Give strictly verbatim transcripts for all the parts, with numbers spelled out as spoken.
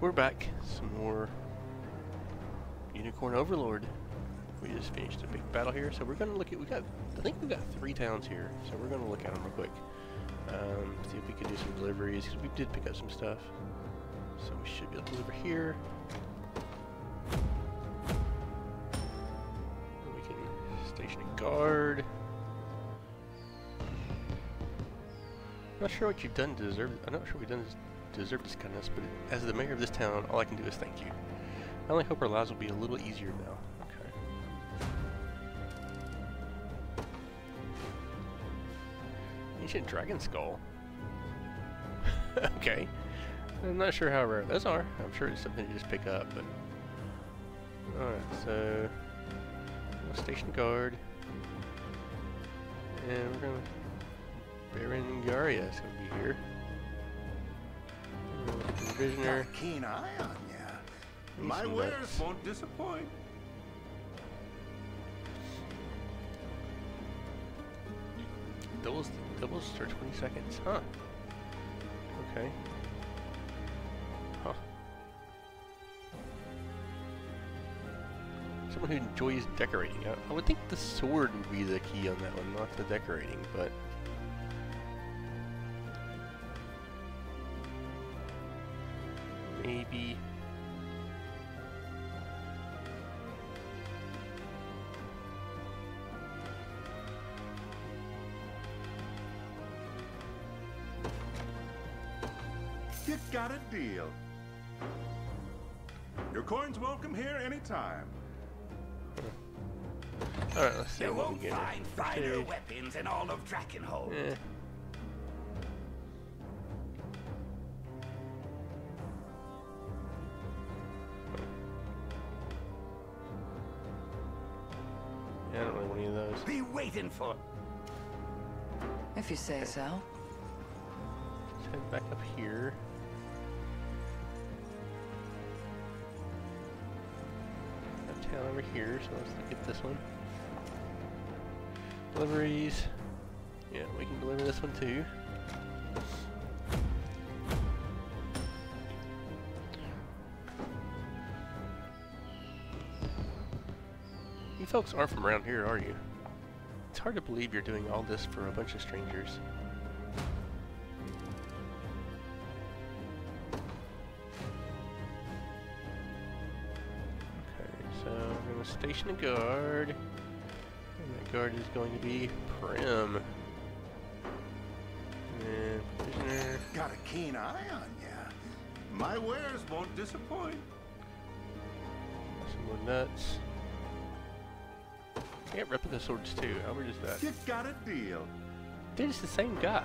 We're back. Some more Unicorn Overlord. We just finished a big battle here, so we're gonna look at. We got. I think we got three towns here, so we're gonna look at them real quick. Um, see if we can do some deliveries because we did pick up some stuff. So we should be able to deliver here. And we can station a guard. I'm not sure what you've done to deserve. I'm not sure what we've done to deserve this kindness, but as the mayor of this town, all I can do is thank you. I only hope our lives will be a little easier now. Okay. Ancient dragon skull. Okay. I'm not sure how rare those are. I'm sure it's something to just pick up, but. Alright, so. We'll station guard. And we're gonna. Baron Garia is gonna be here. Prisoner. Got a keen eye on ya. My wares won't disappoint. Doubles, doubles for twenty seconds, huh? Okay. Huh. Someone who enjoys decorating. I, I would think the sword would be the key on that one, not the decorating, but. Maybe. You got a deal. Your coin's welcome here anytime. Alright, let's see You what we won't get. find finer weapons in all of Drakenhold. Eh. Yeah, I don't really want any of those. Be waiting for. If you say so. Let's head back up here. That town over here, so let's look at this one. Deliveries. Yeah, we can deliver this one too. You folks aren't from around here, are you? It's hard to believe you're doing all this for a bunch of strangers. Okay, so we're going to station a guard. And that guard is going to be Prim. And prisoner. Got a keen eye on ya. My wares won't disappoint. Some more nuts. I got replica swords too. How weird is that? You got a deal. Dude, it's the same guy.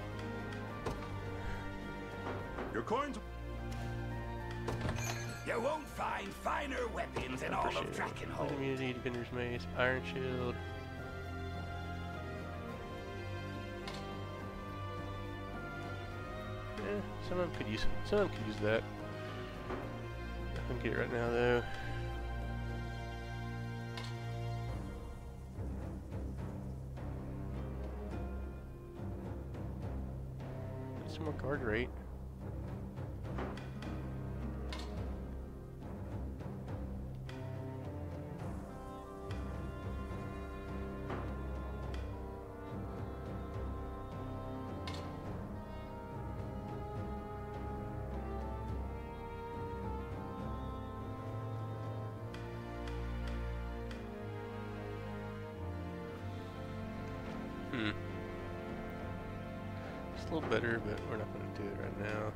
Your coin's. You won't find finer weapons in all of Shield. Drakenhold. Immunity, Defender's Mace, Iron Shield. Eh, some of them could use. Some of them could use that. I couldn't get it right now though. Some more guard rate. Hmm. It's a little better, but we're not going to do it right now.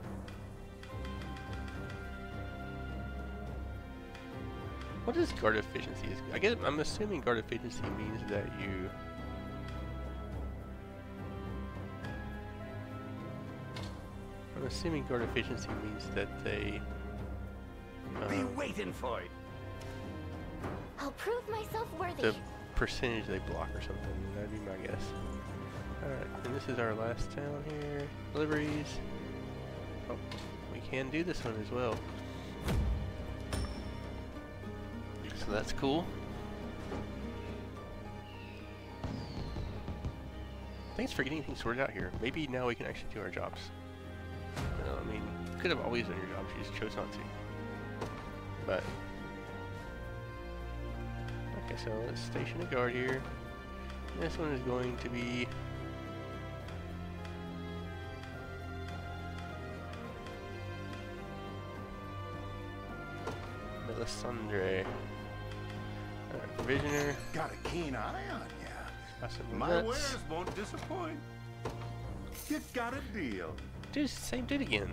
What is guard efficiency? I guess I'm assuming guard efficiency means that you. I'm assuming guard efficiency means that they. Um, Be waiting for it. I'll prove myself worthy. the percentage they block or something. That'd be my guess. Alright, and this is our last town here. Deliveries. Oh, we can do this one as well. So that's cool. Thanks for getting things sorted out here. Maybe now we can actually do our jobs. Uh, I mean, could have always done your job, she just chose not to. But okay, so let's station a guard here. This one is going to be Melisandre. Alright, provisioner. Got a keen eye on ya. Some My nuts. wares won't disappoint. You got a deal. Dude, it's the same dude again.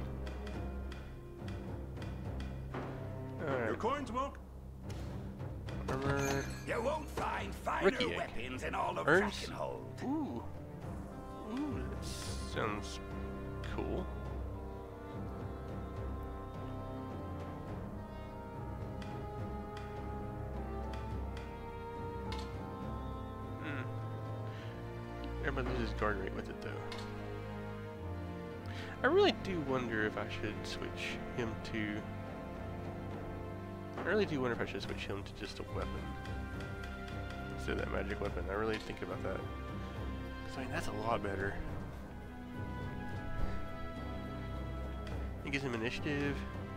Your Alright, coins won't. armor. You won't find finer Rookie egg. weapons in all of Earns- Drakenhold. Ooh. Ooh, that sounds cool. Hmm. Everybody loses guard rate with it though. I really do wonder if I should switch him to... I really do wonder if I should switch him to just a weapon. Instead of that magic weapon. I really think about that. Because, I mean, that's a lot better. It gives him initiative.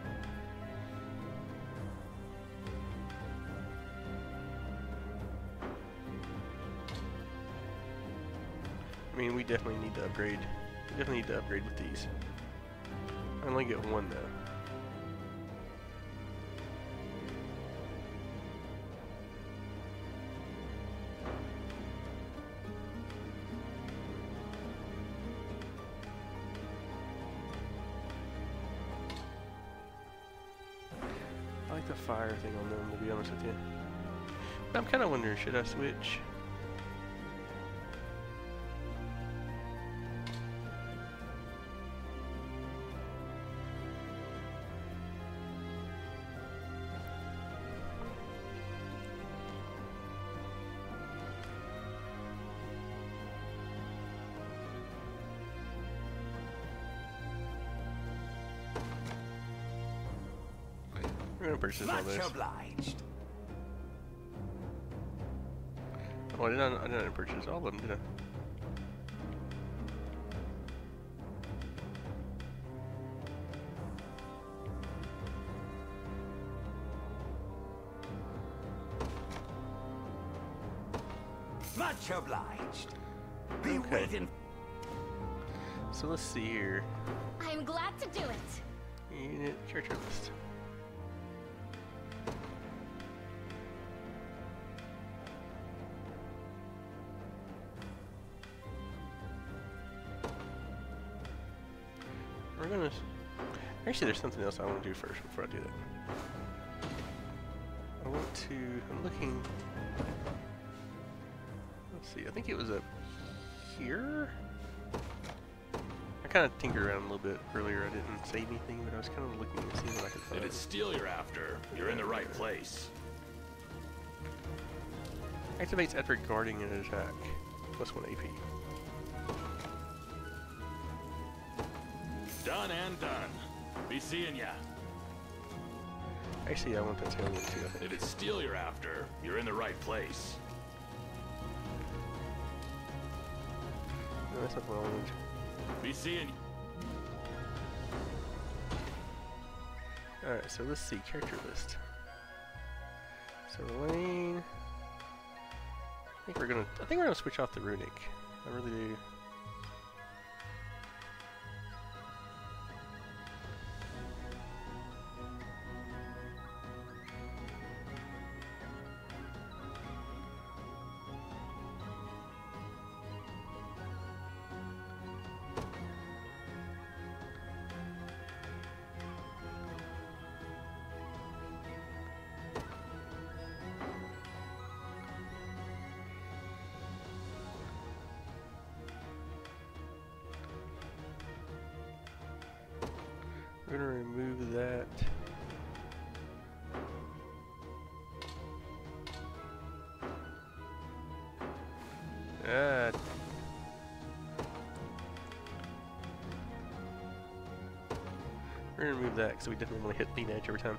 I mean, we definitely need to upgrade. We definitely need to upgrade with these. I only get one though. I like the fire thing on them, to be honest with you. But I'm kind of wondering, should I switch? We're gonna purchase all Much this. obliged. Oh, I didn't, I didn't purchase all of them, did I? Much obliged. Be Okay. waiting. So let's see here. I'm glad to do it. Unit character list. We're gonna. Actually, there's something else I want to do first before I do that. I want to. I'm looking. Let's see. I think it was up here. I kind of tinkered around a little bit earlier. I didn't say anything, but I was kind of looking to see what I could find. If it's steel you're after, you're in the right place. Activates after guarding an attack. Plus one A P. Done and done. Be seeing ya. Actually, I want that tail too, I think. If it's steel you're after, you're in the right place. No, that's not what I wanted. Be seeing. Alright, so let's see. Character list. So, Lane. I think we're gonna. I think we're gonna switch off the runic. I really do. We're gonna remove that. Ah. We're gonna remove that because we definitely want to hit lead edge every time.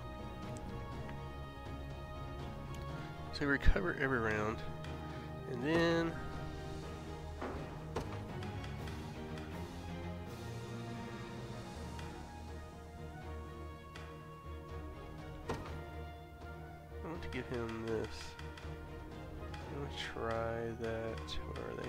So we recover every round, and then give him this. I'm gonna try that. Where are they?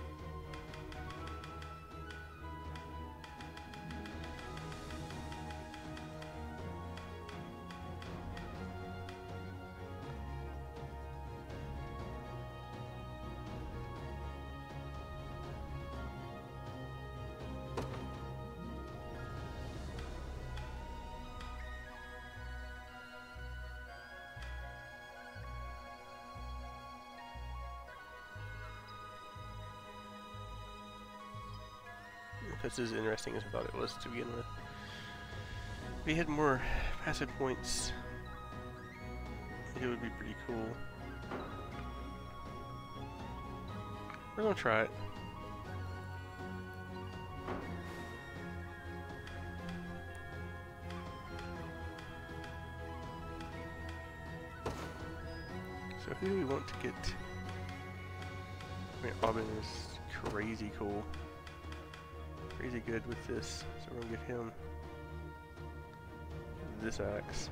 This is as interesting as I thought it was to begin with. If we had more passive points, I think it would be pretty cool. We're gonna try it. So who do we want to get? I mean, Odin is crazy cool. Crazy good with this, so we're gonna give him this axe.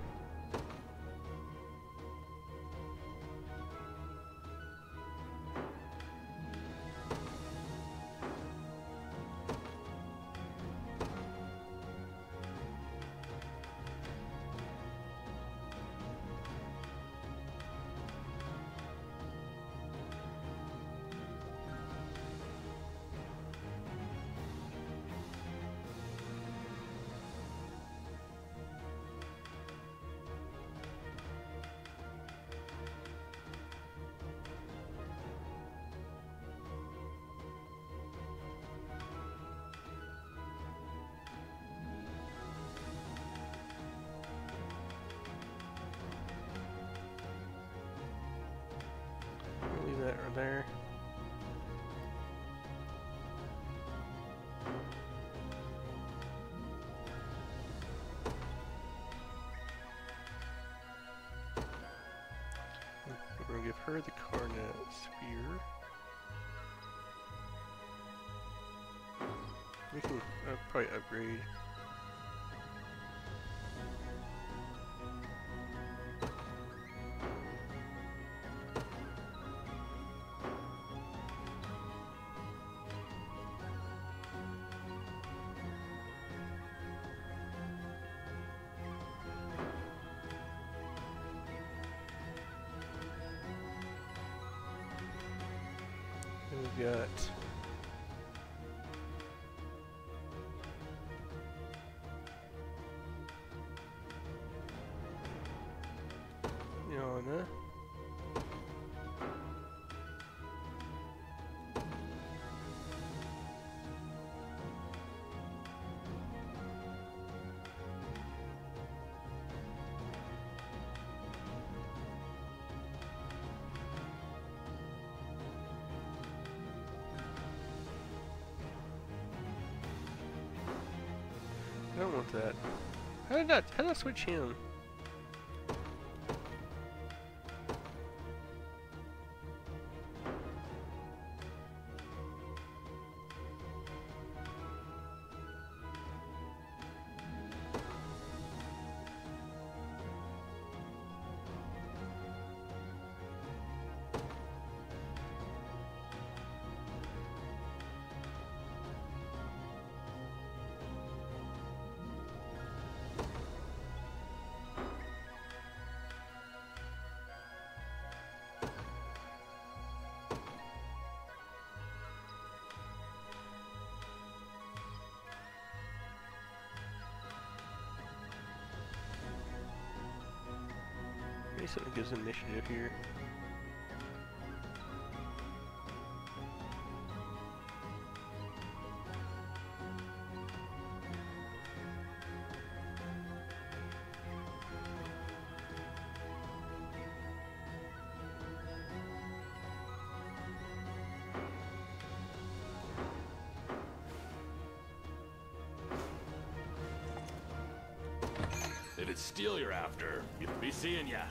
Leave that right there. We're gonna give her the Carnet Spear. We can uh, probably upgrade. We've got Yana. I don't want that. How did that? How did I switch him? Maybe something gives initiative here. If it's steel you're after, you'll be seeing ya.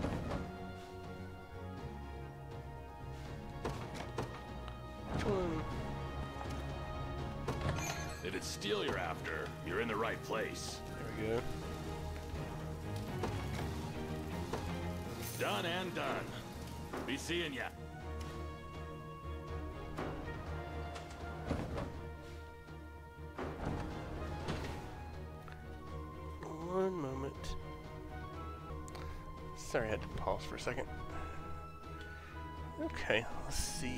Which one? If it's steel you're after, you're in the right place. There we go. Done and done. Be seeing ya. One moment. Sorry, I had to pause for a second. Okay, let's see.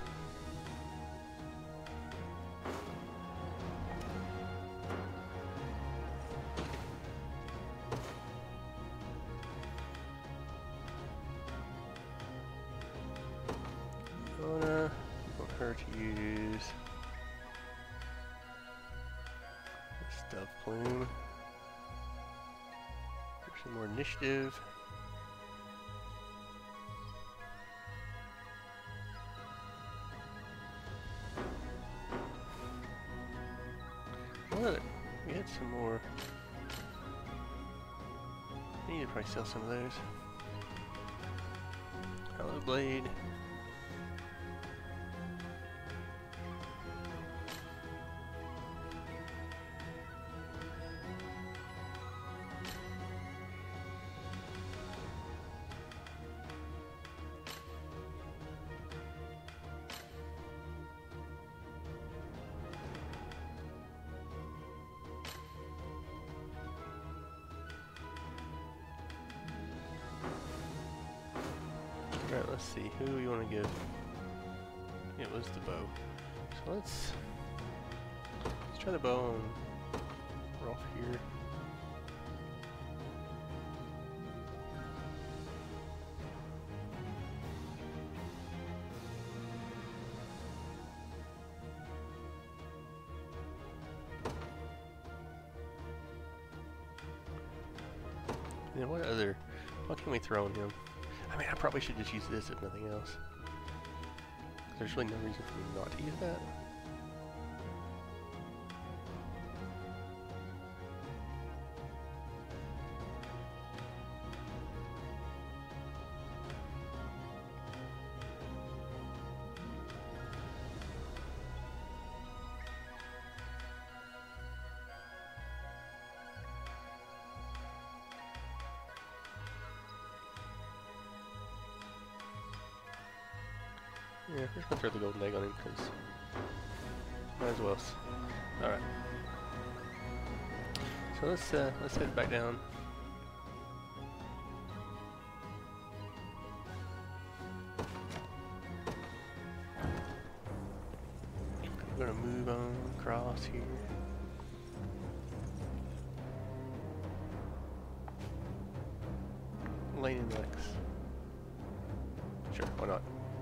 Gonna want her to use stealth plume. There's some more initiative. What? We had some more. I need to probably sell some of those. Hello, blade. Alright, let's see. Who do we want to give? It was the bow. So let's let's try the bow on Rolf here. And then what other? What can we throw on him? I mean, I probably should just use this if nothing else. There's really no reason for me not to use that. Yeah, we're just gonna throw the golden egg on him because might as well. All right. So let's uh, let's head back down. We're gonna move on across here. Lane and Lex. Sure, why not?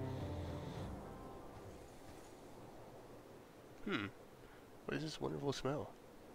Hmm. What is this wonderful smell?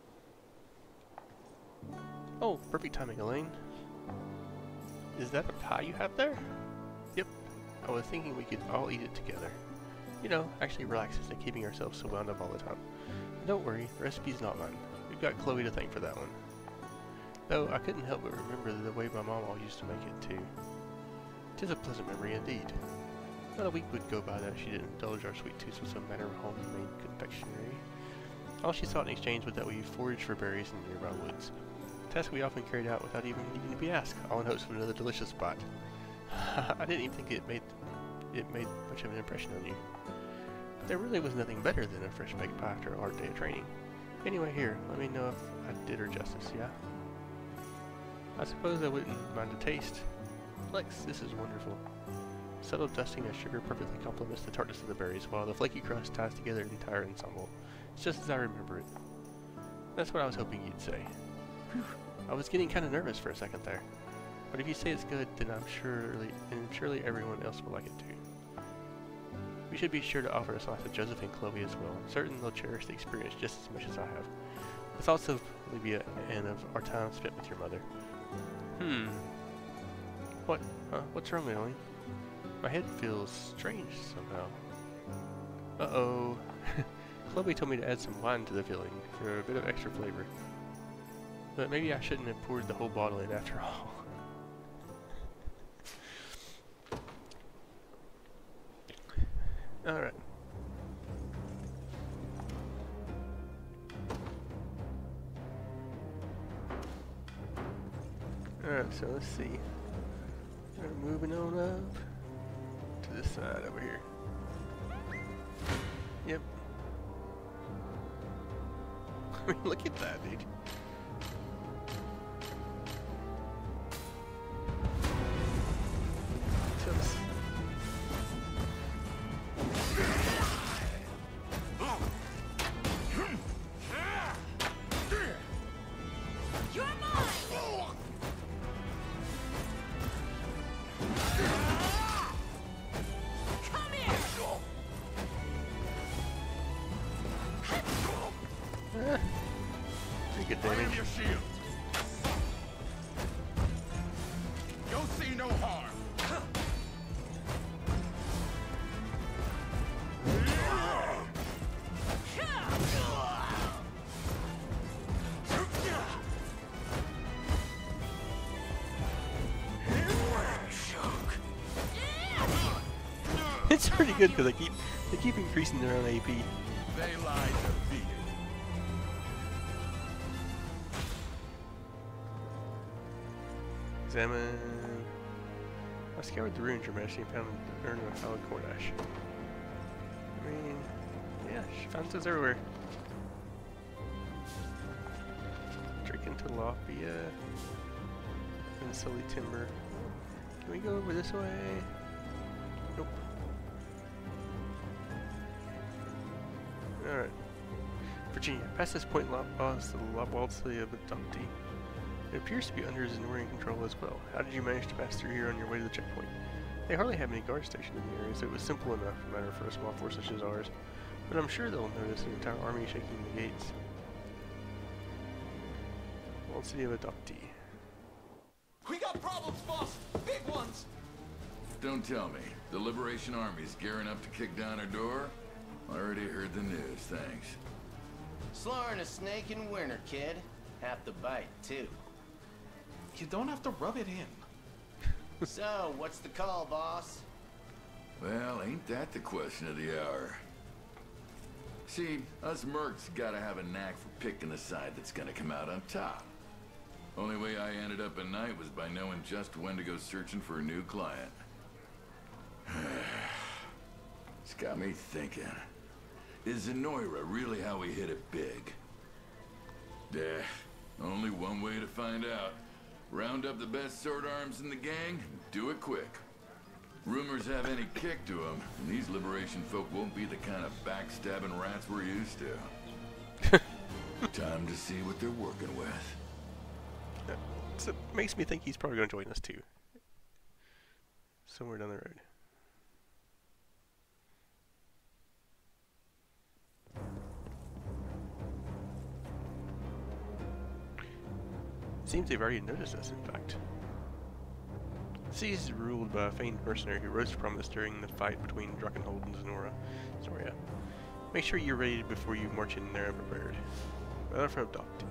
Oh, perfect timing, Elaine. Is that a pie you have there? Yep. I was thinking we could all eat it together. You know, actually relaxes than keeping ourselves so wound up all the time. Don't worry, the recipe's not mine. We've got Chloe to thank for that one. Though I couldn't help but remember the way my mom always used to make it too. 'Tis a pleasant memory indeed. Not a week would go by that she didn't indulge our sweet tooths with some manner of homemade confectionery. All she sought in exchange was that we foraged for berries in nearby woods. A task we often carried out without even needing to be asked, all in hopes of another delicious spot. I didn't even think it made it made much of an impression on you. But there really was nothing better than a fresh baked pie after a hard day of training. Anyway, here, let me know if I did her justice, yeah? I suppose I wouldn't mind a taste. Lex, this is wonderful. Subtle dusting of sugar perfectly complements the tartness of the berries, while the flaky crust ties together the entire ensemble. It's just as I remember it. That's what I was hoping you'd say. Whew. I was getting kind of nervous for a second there. But if you say it's good, then I'm surely, and surely everyone else will like it too. We should be sure to offer a slice of Joseph and Chloe as well. I'm certain they'll cherish the experience just as much as I have. The thoughts of Olivia and of our time spent with your mother. Hmm. What? Huh? What's wrong, Emily? My head feels strange somehow. Uh-oh. Chloe told me to add some wine to the filling for a bit of extra flavor. But maybe I shouldn't have poured the whole bottle in after all. Alright. Alright, so let's see. We're moving on up to this side over here. Yep. I mean, look at that, dude. Just You're mine! Come here! eh, pretty good damage. Your shield. You'll see no harm. It's pretty good because they keep they keep increasing their own A P. They lie defeated. Examine. I scoured the ruins, Your Majesty, and found the urn of Hallowed Cordash. I mean, yeah, she found those everywhere. Drake into Lafia and Sully Timber. Can we go over this way? Nope. Alright. Virginia, past this point, lost the walled city of Adopti. It appears to be under his Norian control as well. How did you manage to pass through here on your way to the checkpoint? They hardly have any guards stationed in the area, so it was simple enough matter for a small force such as ours. But I'm sure they'll notice an entire army shaking the gates. Walled city of Adopti. We got problems, boss! Big ones! Don't tell me. The Liberation Army's gearing up to kick down our door? Already heard the news, thanks. Slaughtering a snake in winter, kid. Half the bite, too. You don't have to rub it in. So, what's the call, boss? Well, ain't that the question of the hour? See, us mercs gotta have a knack for picking the side that's gonna come out on top. Only way I ended up at night was by knowing just when to go searching for a new client. It's got me thinking. Is Zenoira really how we hit it big? Yeah, only one way to find out. Round up the best sword arms in the gang, and do it quick. Rumors have any kick to them, and these Liberation folk won't be the kind of backstabbing rats we're used to. Time to see what they're working with. So it makes me think he's probably going to join us too. Somewhere down the road. Seems they've already noticed us, in fact. The sea is ruled by a famed mercenary who rose from us during the fight between Drachenhold and Zenora. Zoria. Make sure you're ready before you march in there prepared. Rather for Adopti.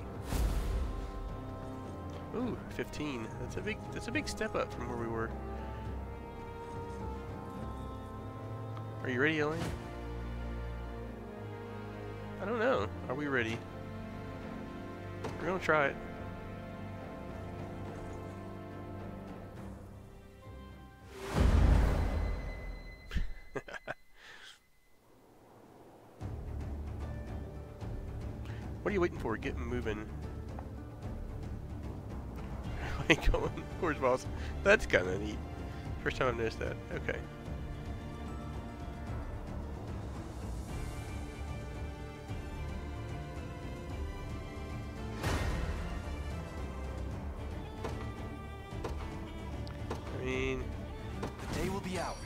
Ooh, fifteen. That's a big that's a big step up from where we were. Are you ready, Elaine? I don't know. Are we ready? We're gonna try it. What are you waiting for? Get moving. Ain't going. Of course, boss. That's kind of neat. First time I've noticed that. Okay. I mean, The day will be ours.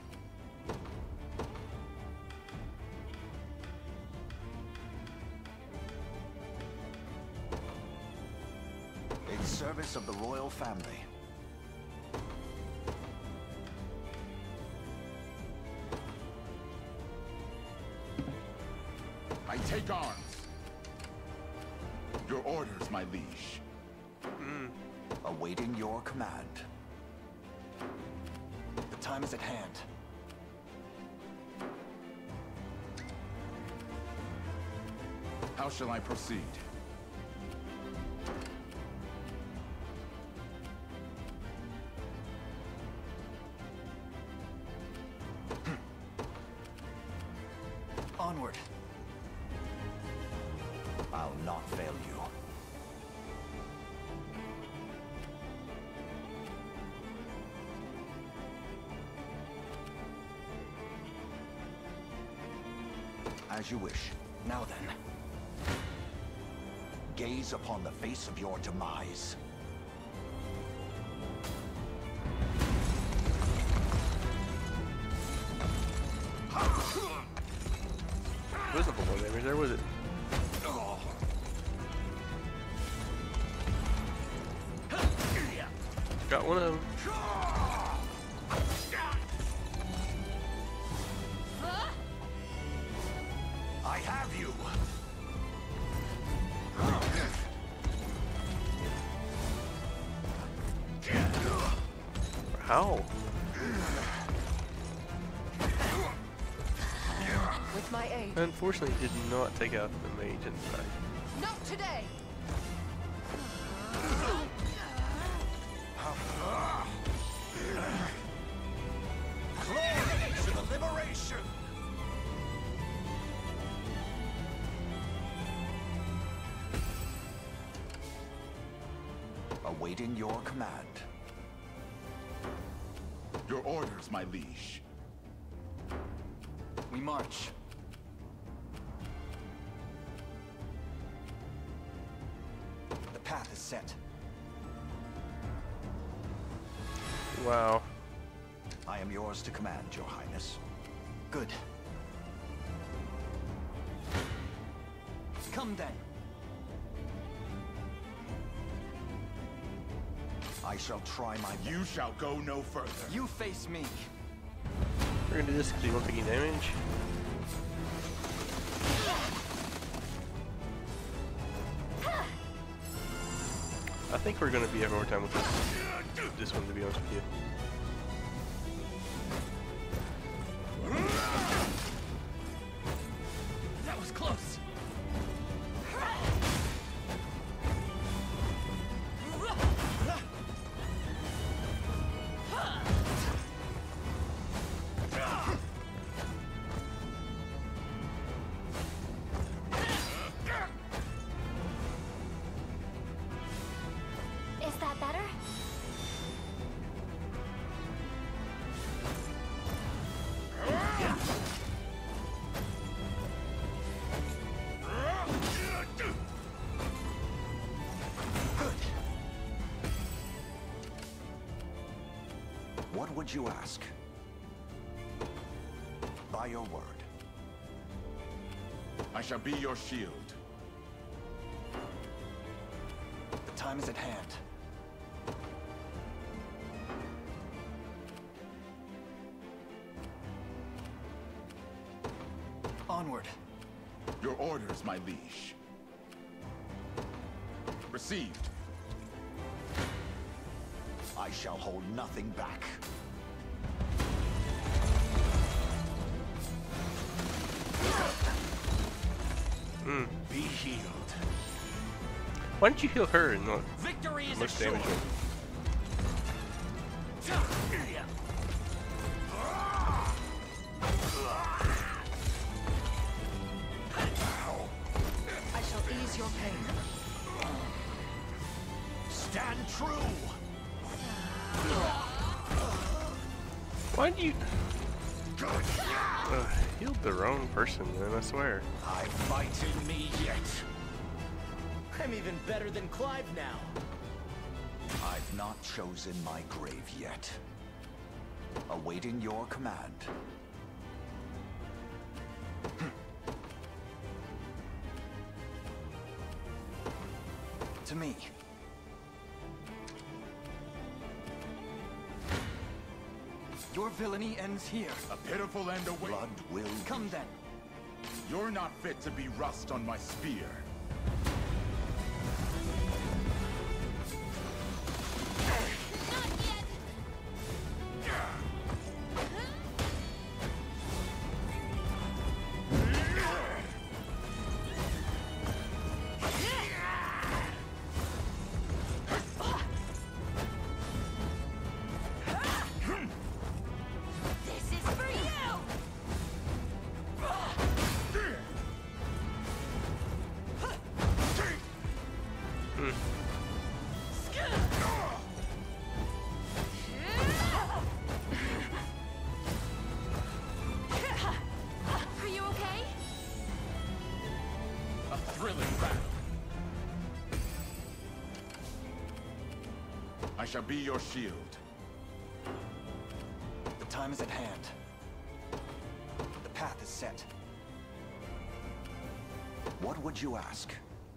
In service of the royal family. I take arms. Your orders, my liege. mm, Awaiting your command. The time is at hand. How shall I proceed? Onward. I'll not fail you. As you wish. Now then. Gaze upon the face of your demise. Visible one damage there, was it? Got one of them. I have you. How? With my aid. Unfortunately, did not take out the mage inside. Not today. Glory to the liberation. Awaiting your command. Your orders, my liege. We march. The path is set. Wow. I am yours to command, Your Highness. Good. Come then. I shall try my best. You shall go no further. You face me. We're gonna do this because you won't take any damage. I think we're gonna be having more time with this, this one, to be honest with you. That was close. Is that better? What would you ask? By your word. I shall be your shield. The time is at hand. Onward. Your orders, my liege. Received. I shall hold nothing back. Mm. Be healed. Why didn't you heal her and not Victory is most assured. damage one? I shall ease your pain. Stand true. Why did you uh, healed the wrong person, man? I swear. I fight in me yet. I'm even better than Clive now. I've not chosen my grave yet. Awaiting your command. To me. Your villainy ends here. A pitiful end away. Blood will Come then. You're not fit to be rust on my spear. This is for you! shall be your shield. The time is at hand. The path is set. What would you ask?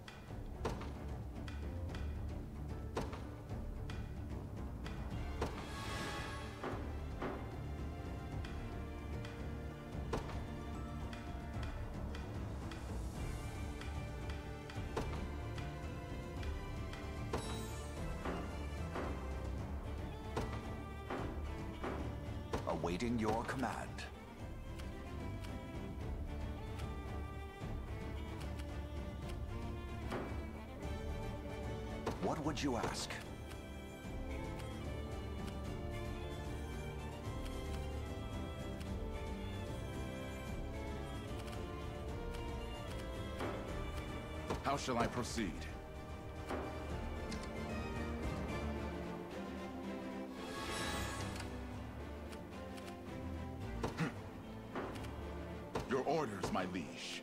Awaiting your command. What would you ask? How shall I proceed? Your orders, my liege.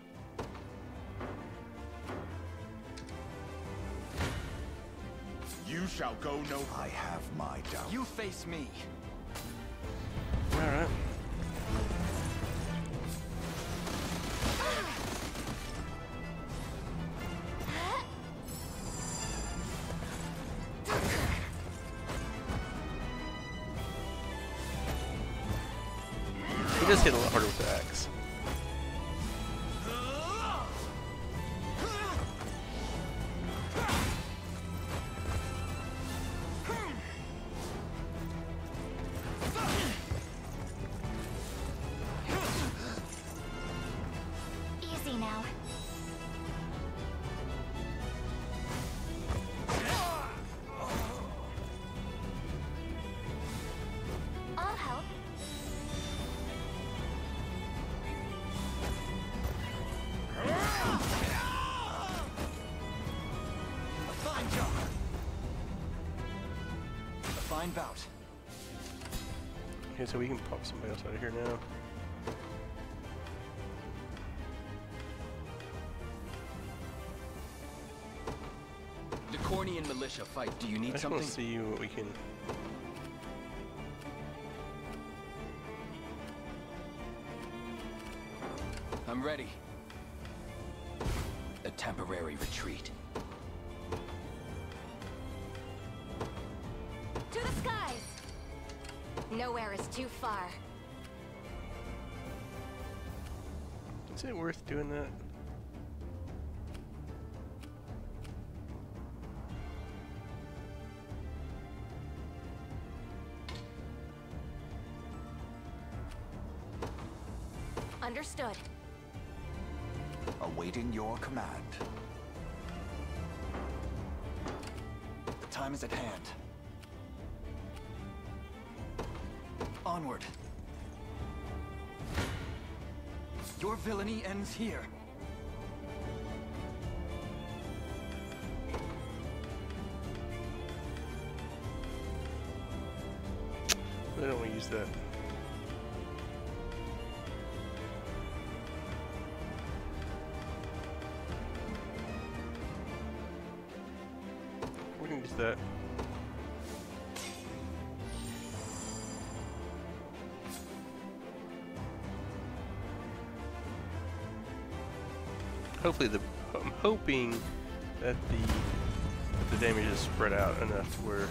You shall go no... I have my doubts. You face me. Alright. He does hit a lot harder with the axe. Easy now. I'll help. A fine job. A fine bout. Okay, so we can pop somebody else out of here now. The Cornian militia fight. Do you I need just want something? to see what we can. I'm ready. A temporary retreat. To the skies! Nowhere is too far. Is it worth doing that? Understood. Awaiting your command. The time is at hand. Onward. Your villainy ends here. I don't want to use that. We're gonna use that. Hopefully the I'm hoping that the that the damage is spread out enough to where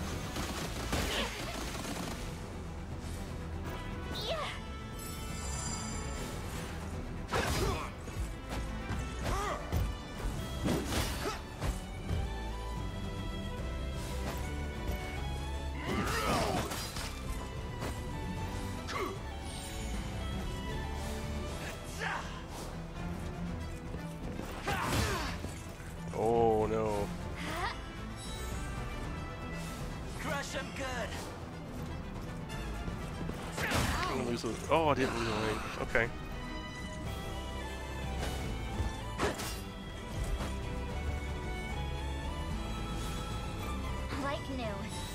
oh no. Crush him good. I'm gonna lose a, oh I didn't lose a lane. Okay. Like new.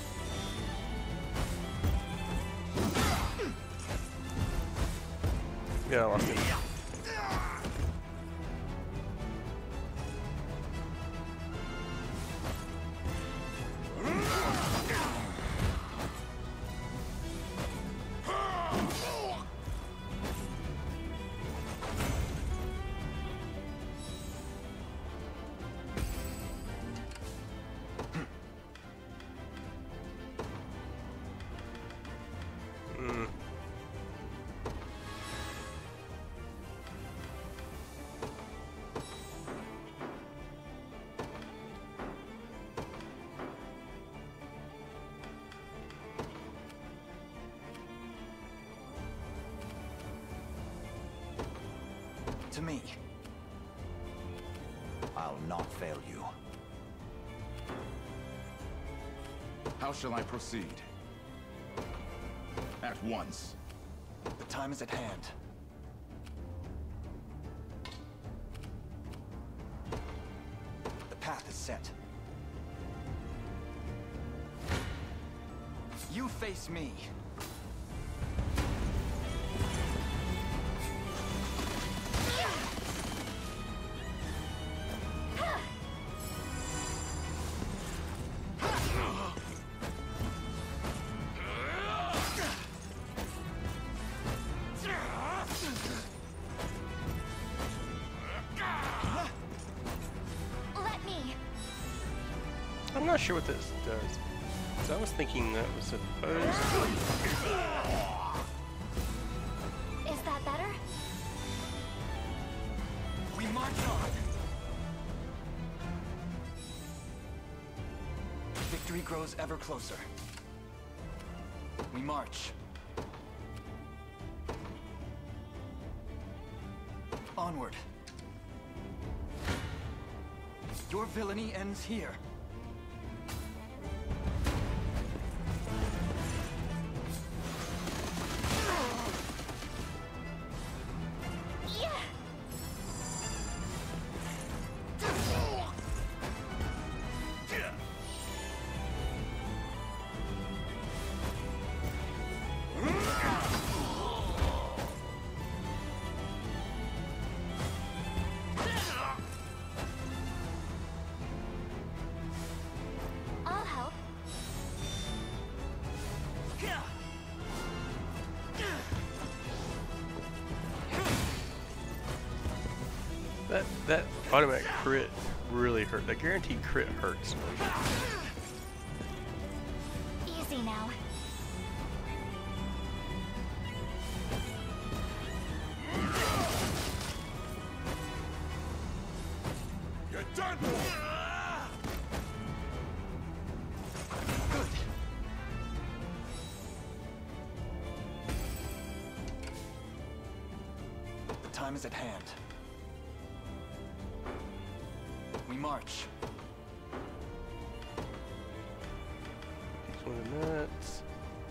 Yeah, I lost it. To me. I'll not fail you. How shall I proceed? At once. The time is at hand. The path is set. You face me. I'm not sure what this does. So I was thinking that was supposed to... Is that better? We march on. Victory grows ever closer. We march. Onward. Your villainy ends here. That that automatic crit really hurt. That guaranteed crit hurts. Easy now. You're done! Good. The time is at hand. We march. Takes one of nuts.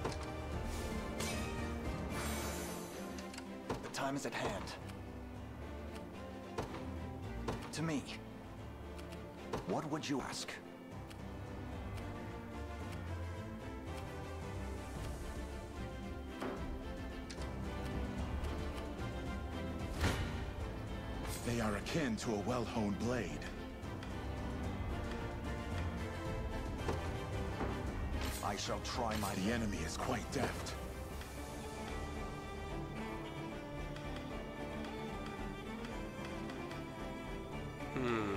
The time is at hand. To me. What would you ask? They are akin to a well-honed blade. I shall try my... The enemy is quite deft. Hmm.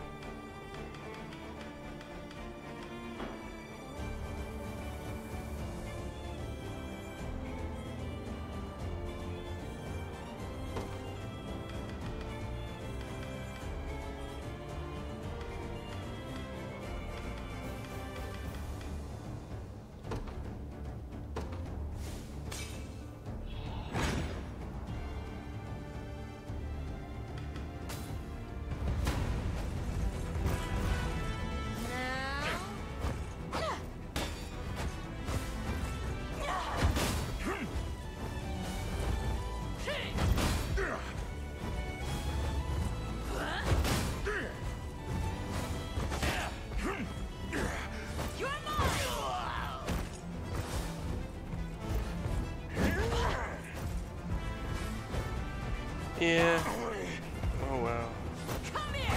Yeah. Oh wow. Come here.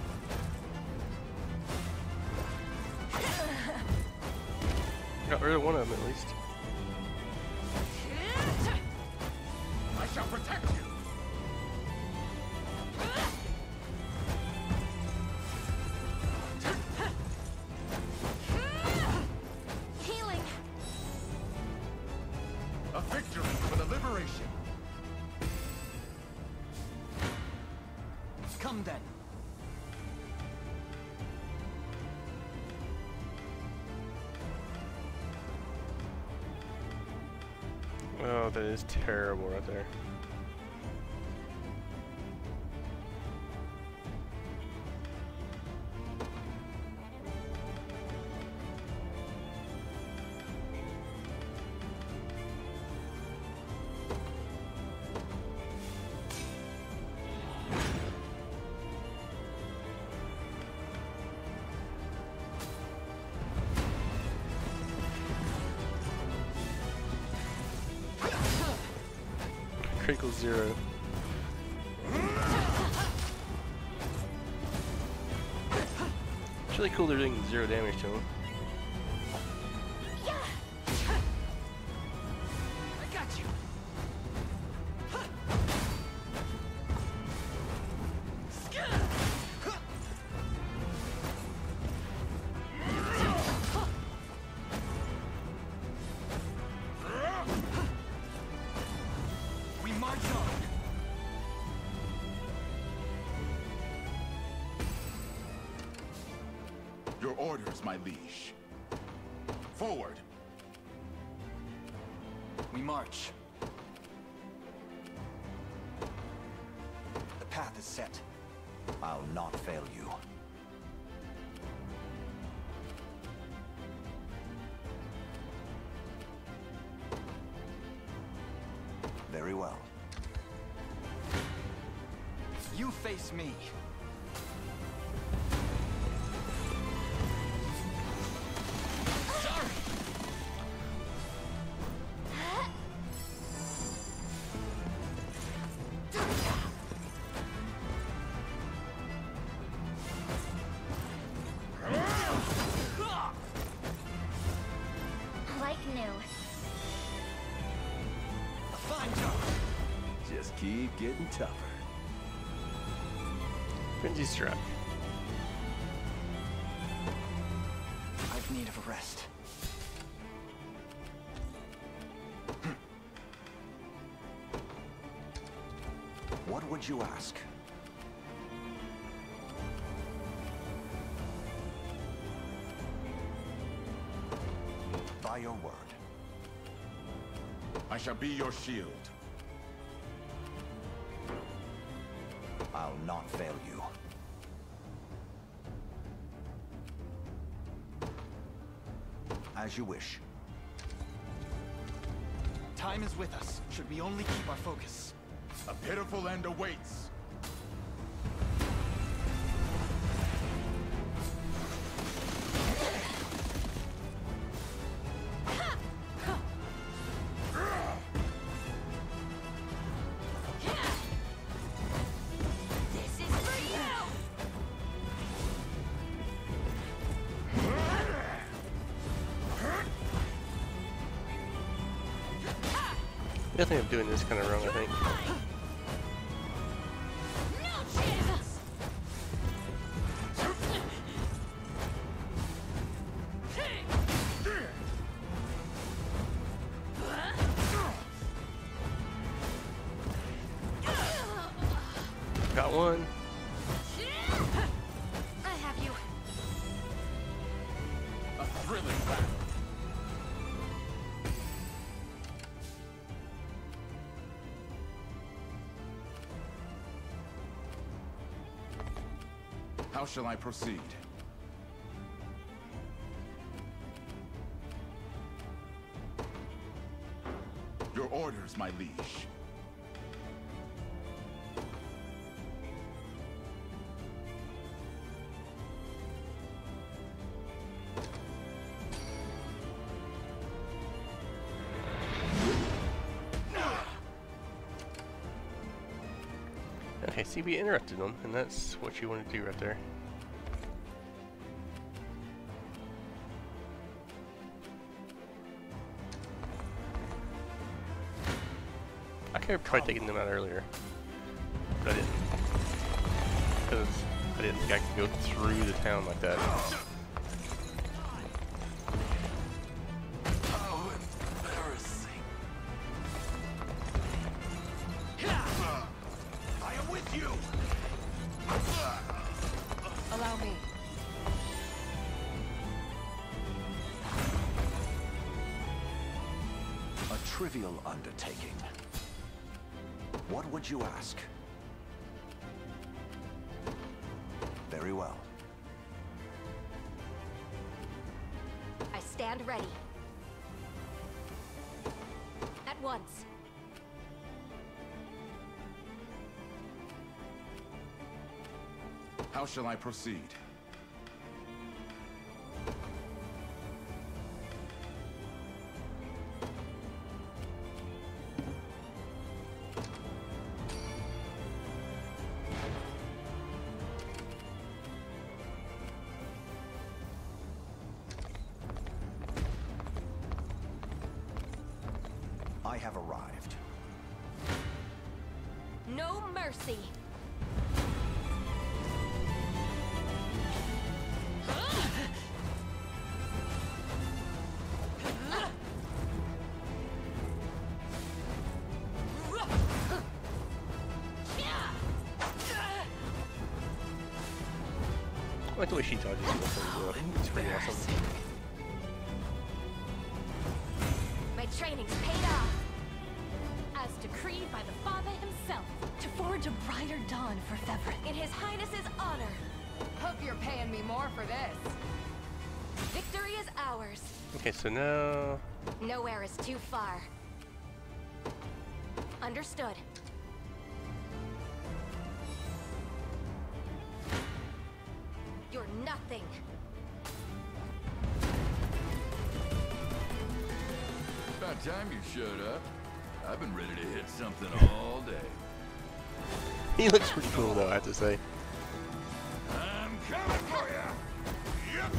Got rid of one of them at least. I shall protect you! Healing. A victory for the liberation! Come then. Oh, that is terrible right there. critical zero. It's really cool they're doing zero damage to him. I got you. We march on. Your orders, my liege. Forward. We march. The path is set. I'll not fail you. Very well. You face me. Like new. A fine job. Just keep getting tougher. Frenzy strike. I've need of a rest. What would you ask? By your word. I shall be your shield. I'll not fail you. As you wish. Time is with us, should we only keep our focus. A pitiful end awaits. This is for you! Definitely am doing this kind of wrong, I think. No chance! Got one. I have you. A thrilling battle. How shall I proceed? Your orders, my liege. Okay, see, we interrupted them, and that's what you want to do right there. I could have tried taking them out earlier, but I didn't. Because I didn't think I could go through the town like that. Oh, embarrassing. I am with you! Allow me. A trivial undertaking. What would you ask? Very well. I stand ready. At once. How shall I proceed? No mercy. I like the way she dodges things as well. It's pretty awesome. My training's paid off. As decreed by the Father himself. To forge a brighter dawn for Fevrin. In His Highness's honor. Hope you're paying me more for this. Victory is ours. Okay, so now... Nowhere is too far. Understood. You're nothing. About time you showed up. I've been ready to hit something all day. He looks pretty cool though, I have to say. I'm coming for you! Yep!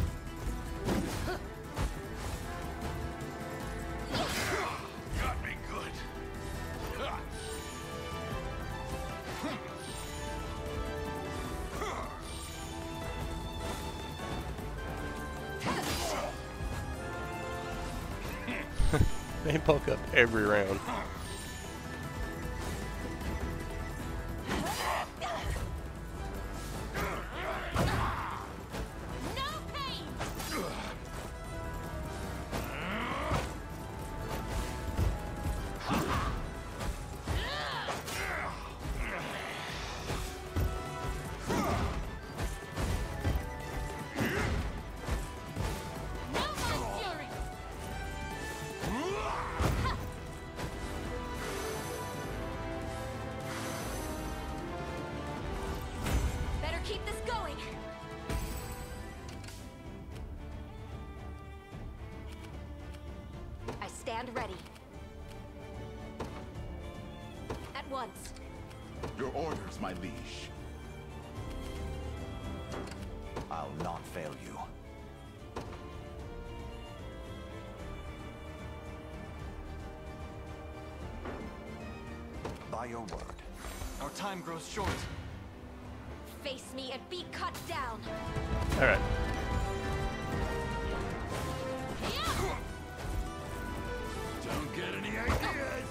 Got me good. They poke up every round. Stand ready. At once. Your orders, my liege. I'll not fail you. By your word. Our time grows short. Face me and be cut down. All right. Don't get any ideas.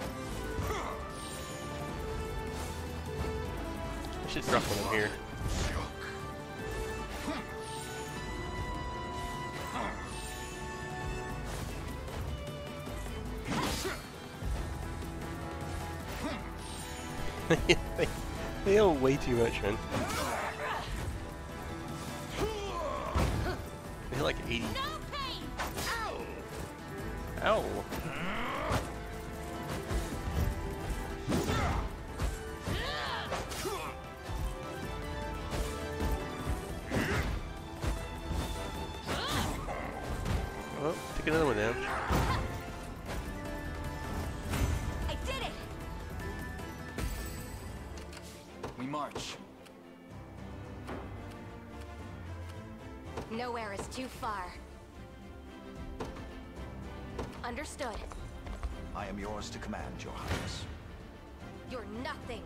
I should drop one in here. they, they heal way too much, man. They heal like eighty. Ow! Oh, take another one down. I did it! We march. Nowhere is too far. Understood. I am yours to command, Your Highness. You're nothing.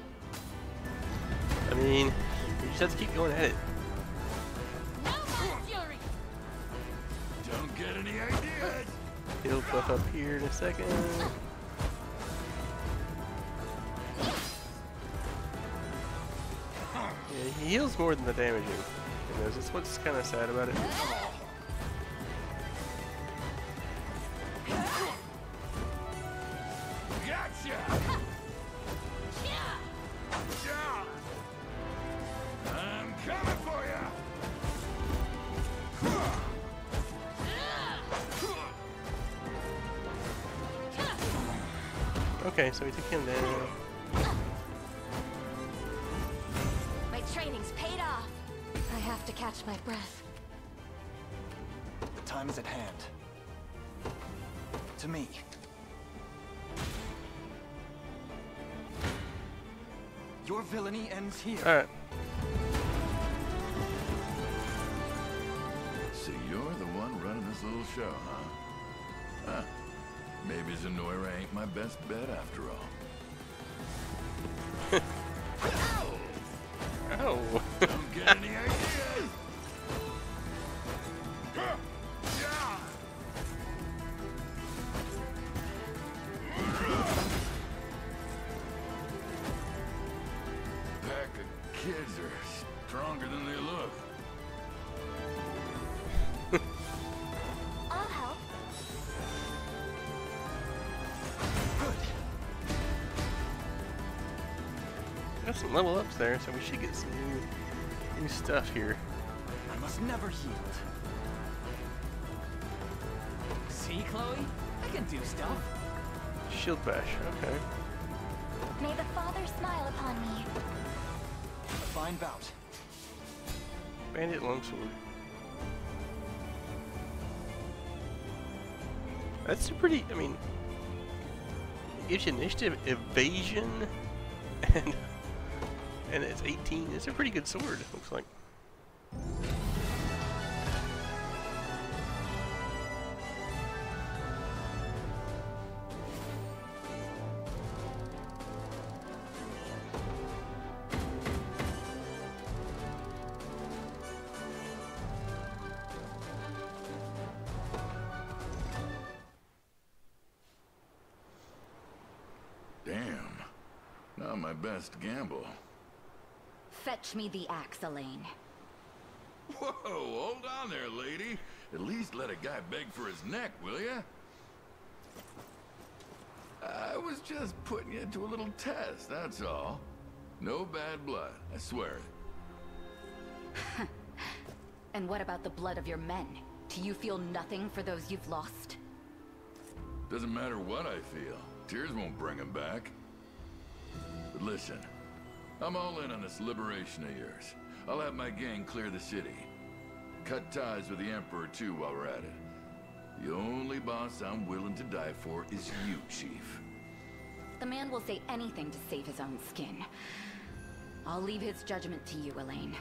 I mean, we just have to keep going at it. No more fury. Don't get any ideas. He'll buff up here in a second. Yeah, he heals more than the damaging. And that's what's kind of sad about it. I'm coming for you. Okay, so we took him down. My training's paid off. I have to catch my breath. The time is at hand. To me. Your villainy ends here. Alright. So you're the one running this little show, huh? Huh. Maybe Zenoira ain't my best bet after all. Oh. Don't get any ideas. Pack of kids are stronger than they look. I'll help. Got some level ups there, so we should get some new, new stuff here. I must never yield. See, Chloe? I can do stuff. Shield bash, okay. May the Father smile upon me. A fine bout. Bandit longsword. That's a pretty, I mean, it gives you initiative, evasion, and and it's eighteen. It's a pretty good sword, looks like. Damn. Not my best gamble. Fetch me the axe, Elaine. Whoa, hold on there, lady. At least let a guy beg for his neck, will ya? I was just putting you to a little test, that's all. No bad blood, I swear it. And what about the blood of your men? Do you feel nothing for those you've lost? Doesn't matter what I feel. Tears won't bring him back. But listen, I'm all in on this liberation of yours. I'll have my gang clear the city. Cut ties with the Emperor too while we're at it. The only boss I'm willing to die for is you, Chief. The man will say anything to save his own skin. I'll leave his judgment to you, Elaine.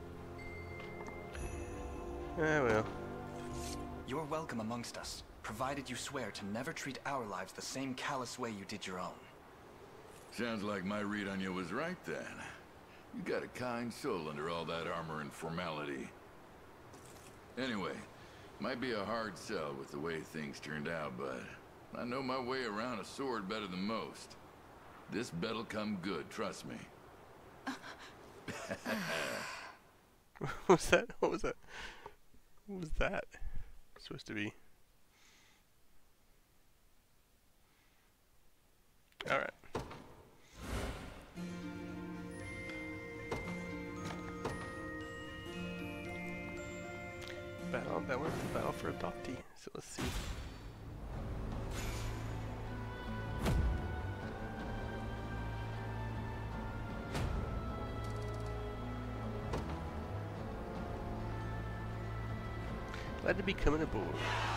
Ah, well. You're welcome amongst us, provided you swear to never treat our lives the same callous way you did your own. Sounds like my read on you was right then. You got a kind soul under all that armor and formality. Anyway, might be a hard sell with the way things turned out, but I know my way around a sword better than most. This bet'll come good, trust me. What was that? What was that? What was that supposed to be? Alright. Battle, that was the battle for Adopti, so let's see. Glad to be coming aboard.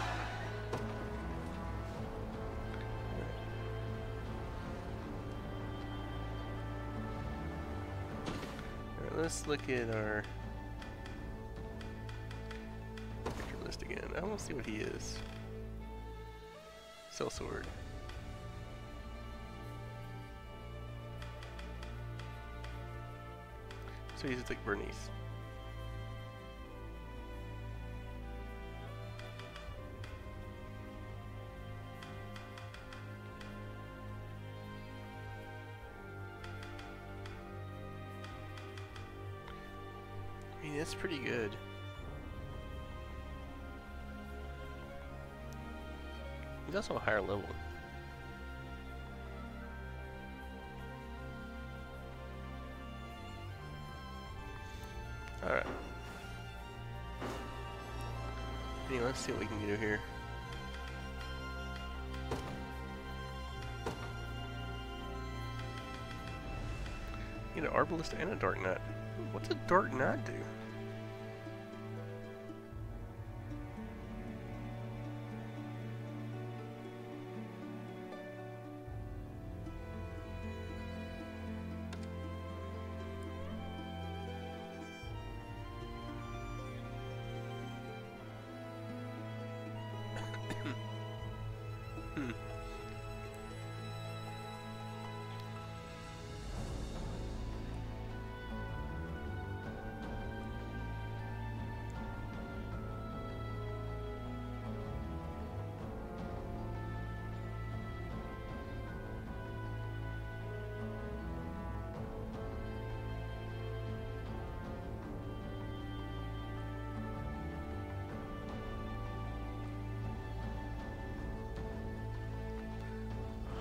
Alright, let's look at our character list again. I want to see what he is. Sellsword. So he's like Bernice. I mean, that's pretty good. He's also a higher level. Alright. Anyway, let's see what we can do here. You know, Arbalist and a Dark Knight. What's a Dark Knight do?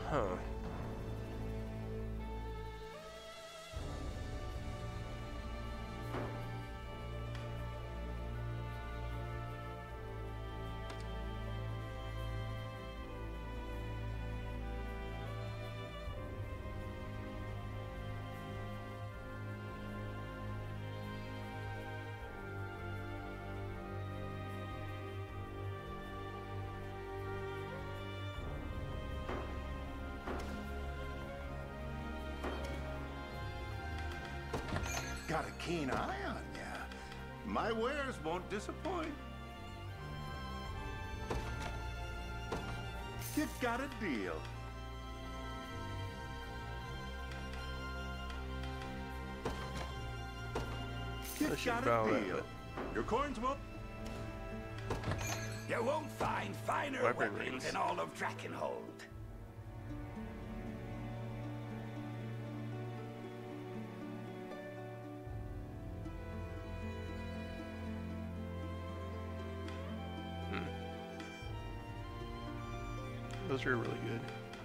Huh. Got a keen eye on ya. My wares won't disappoint. You got a deal. You got a deal. Your coins won't. You won't find finer Weapon weapons rings. in all of Drakenhold. Those are really good.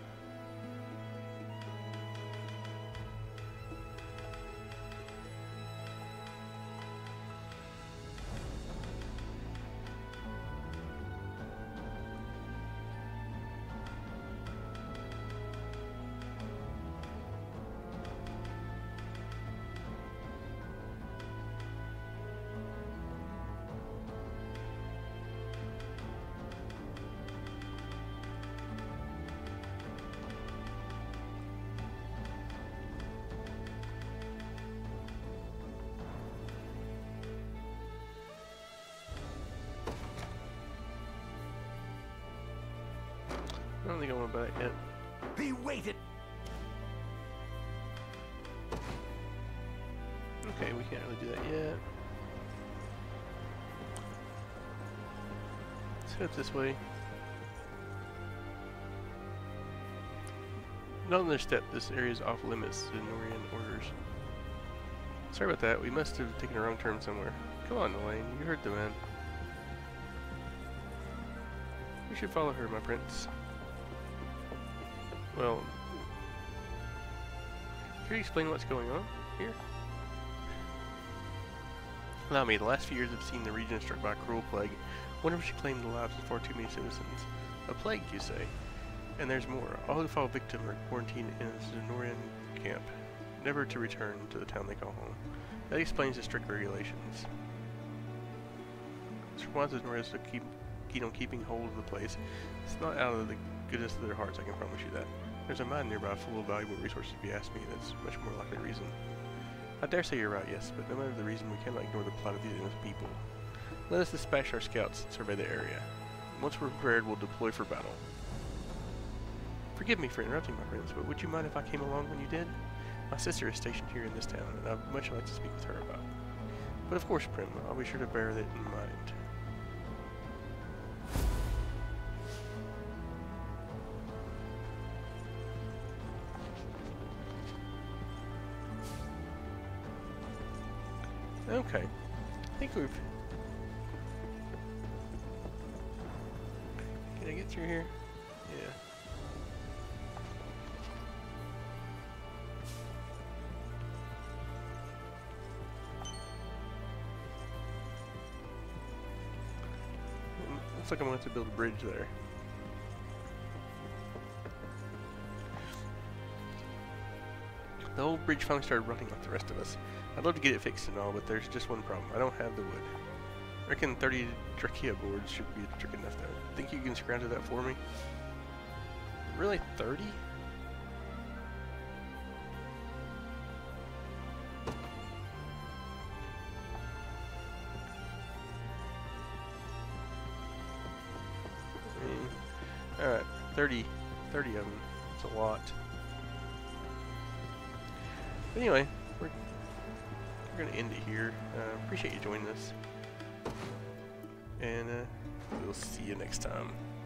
I don't think I want to buy it yet. Be waited. Okay, we can't really do that yet. Let's head up this way. Not another step. This area is off limits to Norian orders. Sorry about that. We must have taken a wrong turn somewhere. Come on, Elaine. You heard the man. You should follow her, my prince. Well, can you explain what's going on here? Allow me, the last few years I've seen the region struck by a cruel plague. One of which claimed the lives of far too many citizens. A plague, you say? And there's more. All who fall victim are quarantined in a Zenorian camp, never to return to the town they call home. That explains the strict regulations. This reminds the Zenorians to keep keen on keeping hold of the place. It's not out of the goodness of their hearts, I can promise you that. There's a mine nearby full of valuable resources, if you ask me. That's much more likely reason. I dare say you're right, yes, but no matter the reason, we cannot ignore the plight of these innocent people. Let us dispatch our scouts and survey the area. Once we're prepared, we'll deploy for battle. Forgive me for interrupting, my friends, but would you mind if I came along when you did? My sister is stationed here in this town, and I'd much like to speak with her about it. But of course, Prim, I'll be sure to bear that in mind. Okay, I think we've... Can I get through here? Yeah. Looks like I'm going to have to build a bridge there. The old bridge finally started running like the rest of us. I'd love to get it fixed and all, but there's just one problem. I don't have the wood. I reckon thirty Drachia boards should be a trick enough though. Think you can scrounge that for me? Really? thirty? I mean, alright, thirty. thirty of them. That's a lot. But anyway, we're, we're going to end it here. Uh, appreciate you joining us. And uh, we'll see you next time.